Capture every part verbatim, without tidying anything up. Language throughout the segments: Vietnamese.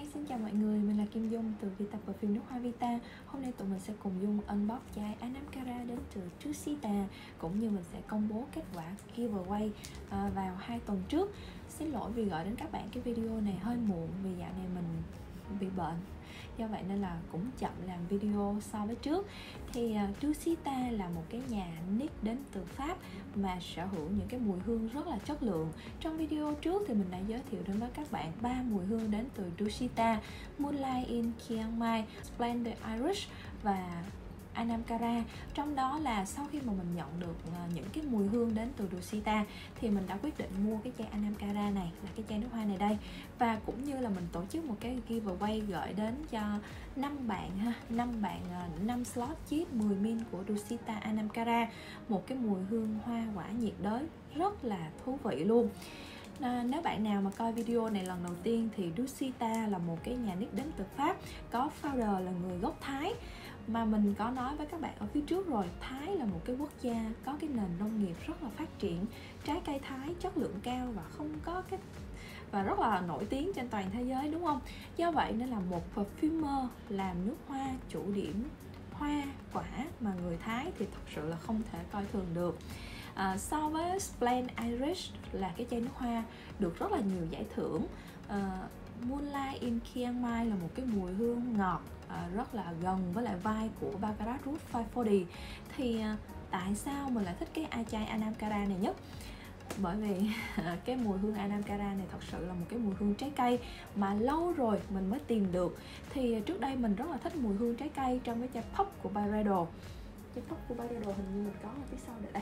Xin chào mọi người, mình là Kim Dung từ Vita Perfume nước hoa Vita. Hôm nay tụi mình sẽ cùng Dung unbox chai Anamcara đến từ Trusita, cũng như mình sẽ công bố kết quả giveaway à, vào hai tuần trước. Xin lỗi vì gọi đến các bạn cái video này hơi muộn vì dạo này mình bị bệnh, do vậy nên là cũng chậm làm video so với trước. Thì uh, Trusita là một cái nhà niche đến từ Pháp mà sở hữu những cái mùi hương rất là chất lượng. Trong video trước thì mình đã giới thiệu đến với các bạn ba mùi hương đến từ Trusita: Moonlight in Chiang Mai, Splendid Irish và Anamcara. Trong đó là sau khi mà mình nhận được những cái mùi hương đến từ Trusita thì mình đã quyết định mua cái chai Anamcara này, là cái chai nước hoa này đây, và cũng như là mình tổ chức một cái giveaway gửi đến cho năm bạn ha, năm bạn năm slot chip mười min của Trusita Anamcara, một cái mùi hương hoa quả nhiệt đới rất là thú vị luôn. À, nếu bạn nào mà coi video này lần đầu tiên thì Trusita là một cái nhà niche đến từ Pháp, có founder là người gốc Thái. Mà mình có nói với các bạn ở phía trước rồi, Thái là một cái quốc gia có cái nền nông nghiệp rất là phát triển, trái cây Thái chất lượng cao và không có cái và rất là nổi tiếng trên toàn thế giới, đúng không? Do vậy nên là một perfumer làm nước hoa chủ điểm hoa quả mà người Thái thì thật sự là không thể coi thường được. À, so với Splendid Irish là cái chai nước hoa được rất là nhiều giải thưởng, à, Moonlight in Chiang Mai là một cái mùi hương ngọt à, rất là gần với lại vai của Baccarat Rouge năm bốn mươi. Thì à, tại sao mình lại thích cái chai Anamcara này nhất? Bởi vì cái mùi hương Anamcara này thật sự là một cái mùi hương trái cây mà lâu rồi mình mới tìm được. Thì trước đây mình rất là thích mùi hương trái cây trong cái chai Pop của Byredo. Chai Pop của Byredo hình như mình có ở phía sau đây.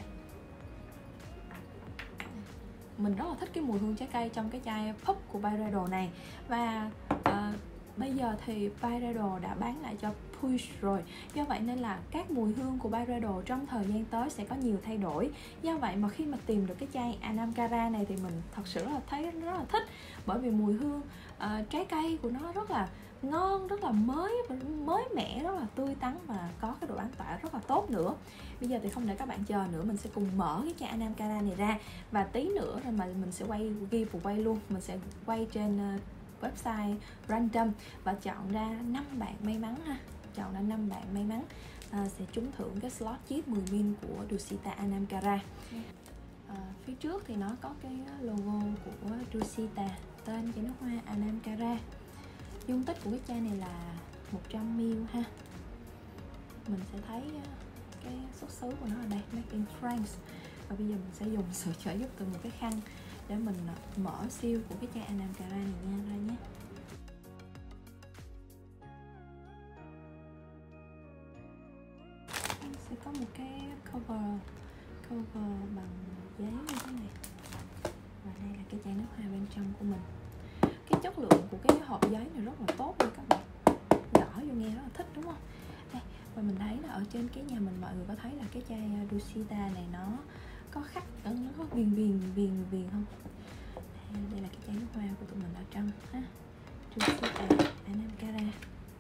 Mình rất là thích cái mùi hương trái cây trong cái chai Pop của Byredo này. Và uh, bây giờ thì Byredo đã bán lại cho Puig rồi. Do vậy nên là các mùi hương của Byredo trong thời gian tới sẽ có nhiều thay đổi. Do vậy mà khi mà tìm được cái chai Anamcara này thì mình thật sự rất là thấy rất là thích. Bởi vì mùi hương uh, trái cây của nó rất là ngon, rất là mới mới mẻ, rất là tươi tắn và có cái độ bán tỏa rất là tốt nữa. Bây giờ thì không để các bạn chờ nữa, mình sẽ cùng mở cái chai Anamcara này ra, và tí nữa rồi mà mình sẽ quay giveaway luôn. Mình sẽ quay trên uh, website random và chọn ra năm bạn may mắn ha. Chọn ra năm bạn may mắn uh, sẽ trúng thưởng cái slot chip mười min của Trusita Anamcara. Uh, phía trước thì nó có cái logo của Trusita, tên chai nước hoa Anamcara. Dung tích của cái chai này là một trăm mi li lít ha. Mình sẽ thấy cái xuất xứ của nó ở đây, Made in France. Và bây giờ mình sẽ dùng sự trợ giúp từ một cái khăn để mình mở seal của cái chai Anamcara này nha ra nhé. Sẽ có một cái cover cover bằng giấy như thế này. Và đây là cái chai nước hoa bên trong của mình. Cái chất lượng của cái hộp giấy này rất là tốt luôn các bạn, gõ vô nghe rất là thích, đúng không? Đây, và mình thấy là ở trên cái nhà mình mọi người có thấy là cái chai Trusita này nó có khắc, nó có viền viền viền viền không? Đây, đây là cái chai nước hoa của tụi mình ở trong ha, Trusita Anamcara.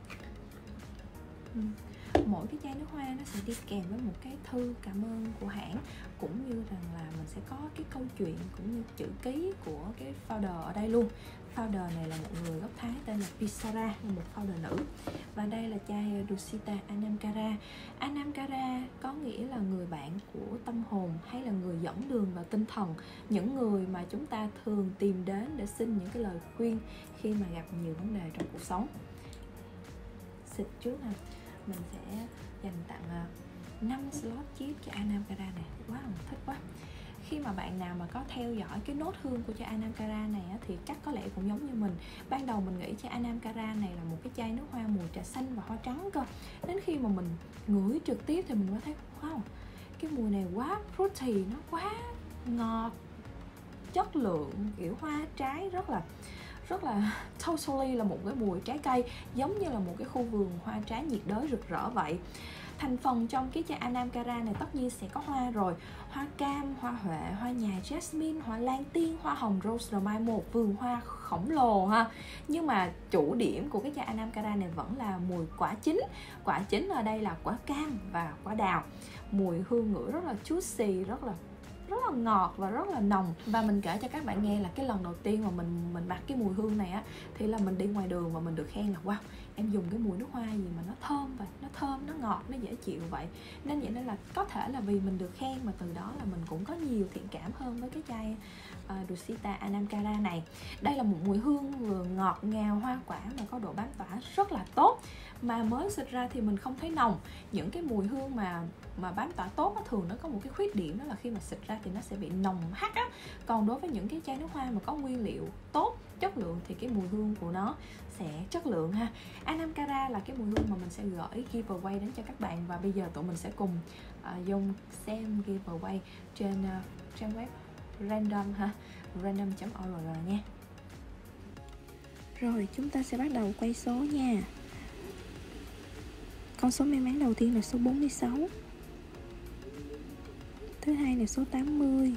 Ừ. Mỗi cái chai nước hoa nó sẽ đi kèm với một cái thư cảm ơn của hãng, cũng như rằng là mình sẽ có cái câu chuyện cũng như chữ ký của cái founder ở đây luôn. Founder này là một người gốc Thái tên là Pisara, một founder nữ. Và đây là chai Trusita Anamcara. Anamcara có nghĩa là người bạn của tâm hồn, hay là người dẫn đường vào tinh thần, những người mà chúng ta thường tìm đến để xin những cái lời khuyên khi mà gặp nhiều vấn đề trong cuộc sống. Xịt trước nè, mình sẽ dành tặng năm slot chip cho Anamcara này. Quá mình thích quá. Khi mà bạn nào mà có theo dõi cái nốt hương của chai Anamcara này á, thì chắc có lẽ cũng giống như mình. Ban đầu mình nghĩ chai Anamcara này là một cái chai nước hoa mùi trà xanh và hoa trắng cơ. Đến khi mà mình ngửi trực tiếp thì mình mới thấy wow, cái mùi này quá fruity, nó quá ngọt, chất lượng kiểu hoa trái rất là rất là totally là một cái mùi trái cây, giống như là một cái khu vườn hoa trái nhiệt đới rực rỡ vậy. Thành phần trong cái chai Anamcara này tất nhiên sẽ có hoa rồi, hoa cam, hoa huệ, hoa nhài, jasmine, hoa lan tiên, hoa hồng, rose rồi mai, một vườn hoa khổng lồ ha. Nhưng mà chủ điểm của cái chai Anamcara này vẫn là mùi quả chín. Quả chín ở đây là quả cam và quả đào. Mùi hương ngửi rất là juicy, rất là rất là ngọt và rất là nồng. Và mình kể cho các bạn nghe là cái lần đầu tiên mà mình mình mặc cái mùi hương này á, thì là mình đi ngoài đường và mình được khen là wow, em dùng cái mùi nước hoa gì mà nó thơm và nó thơm, nó ngọt, nó dễ chịu vậy. Nên vậy nên là có thể là vì mình được khen mà từ đó là mình cũng có nhiều thiện cảm hơn với cái chai uh, Rusita Anamcara này. Đây là một mùi hương vừa ngọt ngào hoa quả mà có độ bám tỏa rất là tốt, mà mới xịt ra thì mình không thấy nồng. Những cái mùi hương mà mà bám tỏa tốt á, thường nó có một cái khuyết điểm, đó là khi mà xịt ra thì nó sẽ bị nồng hắc á. Còn đối với những cái chai nước hoa mà có nguyên liệu tốt, chất lượng thì cái mùi hương của nó sẽ chất lượng ha. Anamcara là cái mùi hương mà mình sẽ gửi giveaway đến cho các bạn, và bây giờ tụi mình sẽ cùng uh, dùng xem giveaway trên uh, trang web random ha, random chấm org nha. Rồi chúng ta sẽ bắt đầu quay số nha. Con số may mắn đầu tiên là số bốn mươi sáu, thứ hai là số tám mươi,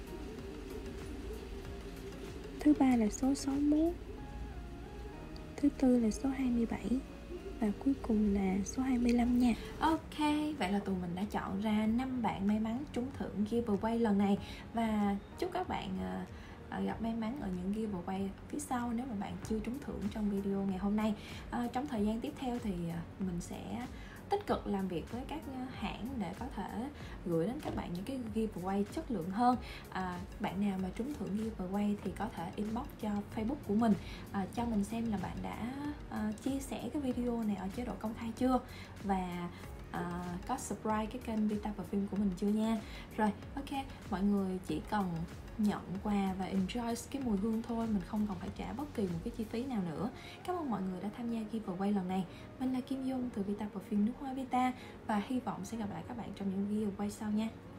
thứ ba là số sáu mươi mốt, thứ tư là số hai mươi bảy và cuối cùng là số hai mươi lăm nha. Ok, vậy là tụi mình đã chọn ra năm bạn may mắn trúng thưởng giveaway lần này, và chúc các bạn uh, gặp may mắn ở những giveaway phía sau nếu mà bạn chưa trúng thưởng trong video ngày hôm nay. Uh, trong thời gian tiếp theo thì uh, mình sẽ tích cực làm việc với các hãng để có thể gửi đến các bạn những cái giveaway chất lượng hơn. À, bạn nào mà trúng thưởng giveaway thì có thể inbox cho Facebook của mình, à, cho mình xem là bạn đã à, chia sẻ cái video này ở chế độ công khai chưa, và à, có subscribe cái kênh Vita Perfume của mình chưa nha. Rồi, ok, mọi người chỉ cần nhận quà và enjoy cái mùi hương thôi, mình không cần phải trả bất kỳ một cái chi phí nào nữa. Cảm ơn mọi người đã tham gia giveaway lần này. Mình là Kim Dung từ Vita Perfume nước hoa Vita, và hy vọng sẽ gặp lại các bạn trong những giveaway sau nha.